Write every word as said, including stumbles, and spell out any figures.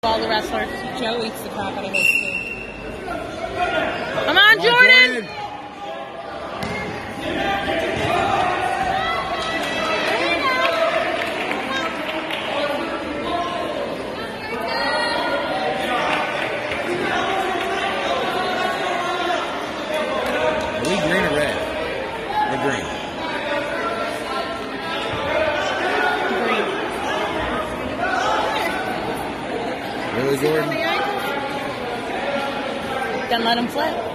All the wrestlers. Joe eats the crap out of his too. Come on, Come on Jordan! Jordan! Are we green or red? We're green. Green. Really, Jordan? Then let him flip.